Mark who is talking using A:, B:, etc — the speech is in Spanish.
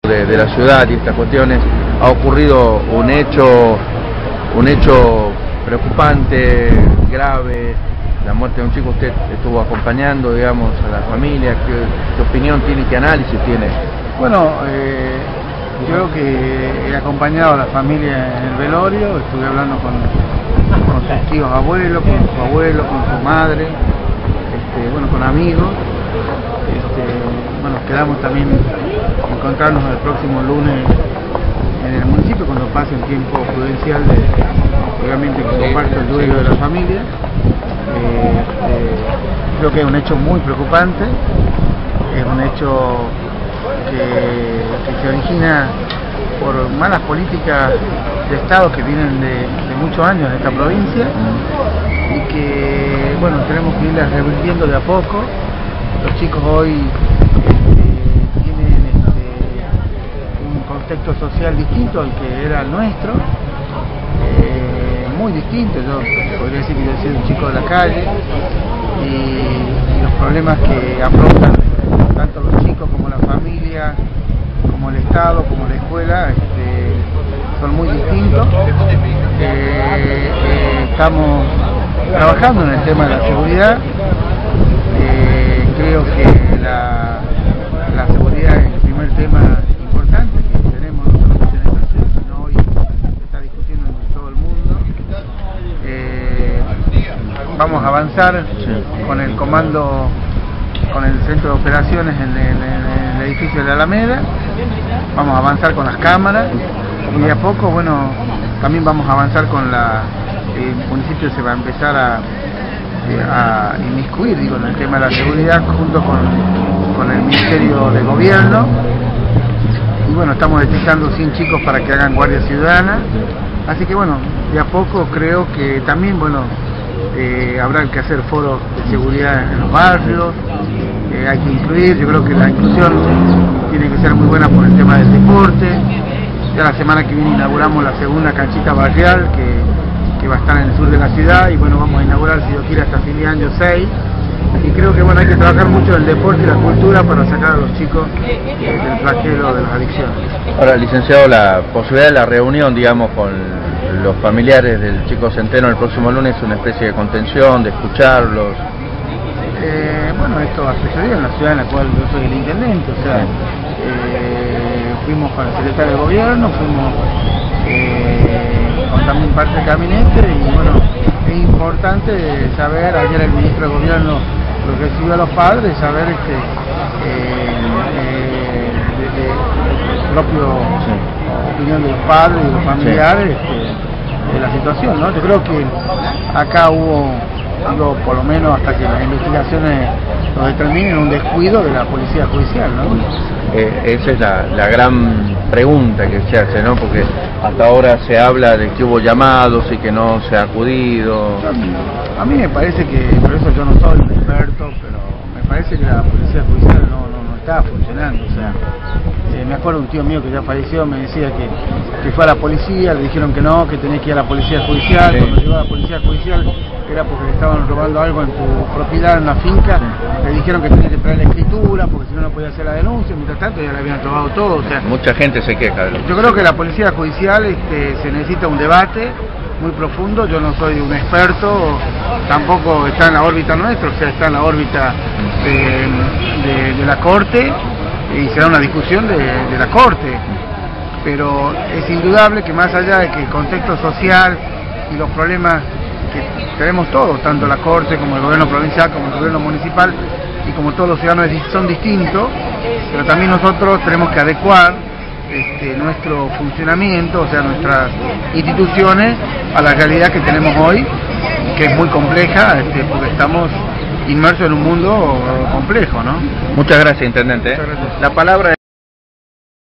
A: de la ciudad y estas cuestiones, ha ocurrido un hecho preocupante, grave, la muerte de un chico. Usted estuvo acompañando, digamos, a la familia. ¿Qué opinión tiene, qué análisis tiene?
B: Bueno, yo creo que he acompañado a la familia en el velorio, estuve hablando con sus tíos abuelos, con su abuelo, con su madre, bueno, con amigos. Bueno, quedamos también encontrarnos el próximo lunes en el municipio cuando pase el tiempo prudencial obviamente que comparto el duelo de la familia. Creo que es un hecho muy preocupante, es un hecho que se origina por malas políticas de Estado que vienen de muchos años en esta provincia y que, bueno, tenemos que irlas revirtiendo de a poco. Los chicos hoy tienen un contexto social distinto al que era el nuestro, muy distinto. Yo podría decir que yo soy un chico de la calle y los problemas que afrontan tanto los chicos como la familia, como el Estado, como la escuela, son muy distintos. Estamos trabajando en el tema de la seguridad. Creo que la seguridad es el primer tema importante que tenemos no solamente en esta ciudad, sino hoy se está discutiendo en todo el mundo. Vamos a avanzar con el comando, con el centro de operaciones en el edificio de la Alameda. Vamos a avanzar con las cámaras y de a poco, bueno, también vamos a avanzar con el municipio se va a empezar a inmiscuir, digo, en el tema de la seguridad junto con el Ministerio de Gobierno. Y bueno, estamos detectando 100 chicos para que hagan guardia ciudadana. Así que bueno, de a poco creo que también, bueno, habrá que hacer foros de seguridad en los barrios. Hay que incluir, yo creo que la inclusión tiene que ser muy buena por el tema del deporte. Ya la semana que viene inauguramos la segunda canchita barrial que va a estar en el sur de la ciudad y bueno, vamos a inaugurar, si Dios quiere, hasta fin de año 6. Y creo que bueno, hay que trabajar mucho en el deporte y la cultura para sacar a los chicos del flagelo de las adicciones.
A: Ahora, licenciado, la posibilidad de la reunión, digamos, con los familiares del chico Centeno el próximo lunes, una especie de contención, de escucharlos.
B: Bueno, esto ha sucedido en la ciudad en la cual yo soy el intendente, o sea, fuimos con el secretario de gobierno, fuimos con también parte del gabinete y bueno, es importante saber, ayer el ministro de gobierno lo recibió a los padres, saber de propia opinión de los padres y de los familiares de la situación, ¿no? Yo creo que acá hubo, digo, por lo menos hasta que las investigaciones lo determinen, un descuido de la policía judicial, ¿no?
A: Esa es la gran pregunta que se hace, ¿no? Porque hasta ahora se habla de que hubo llamados y que no se ha acudido.
B: A mí me parece que, por eso yo no soy un experto, pero me parece que la policía judicial no está funcionando. O sea, me acuerdo un tío mío que ya falleció, me decía que fue a la policía, le dijeron que no, que tenía que ir a la policía judicial. Sí. Cuando llegó a la policía judicial era porque le estaban robando algo en tu propiedad, en la finca. Sí. Le dijeron que tenía que traer la escritura porque si no podía hacer la denuncia. Mientras tanto ya le habían robado todo. O sea,
A: mucha gente se queja de lo que...
B: Yo creo que la policía judicial se necesita un debate muy profundo. Yo no soy un experto, tampoco está en la órbita nuestra, o sea, está en la órbita de la Corte y será una discusión de la Corte. Pero es indudable que más allá de que el contexto social y los problemas que tenemos todos, tanto la Corte como el gobierno provincial, como el gobierno municipal y como todos los ciudadanos son distintos, pero también nosotros tenemos que adecuar nuestro funcionamiento, o sea, nuestras instituciones a la realidad que tenemos hoy, que es muy compleja, porque estamos inmersos en un mundo complejo, ¿no?
A: Muchas gracias, intendente.
B: Muchas gracias.
A: La palabra